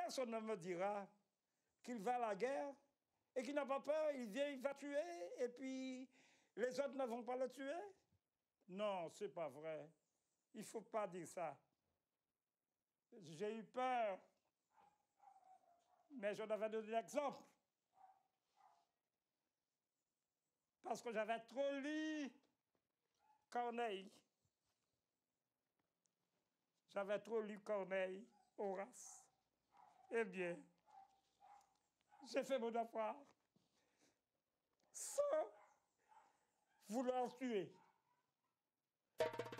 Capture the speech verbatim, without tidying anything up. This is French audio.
personne ne me dira qu'il va à la guerre et qu'il n'a pas peur, il vient, il va tuer, et puis les autres ne vont pas le tuer. Non, c'est pas vrai. Il ne faut pas dire ça. J'ai eu peur, mais je devais donner l'exemple. Parce que j'avais trop lu Corneille. J'avais trop lu Corneille, Horace. Eh bien, j'ai fait mon devoir sans vouloir tuer.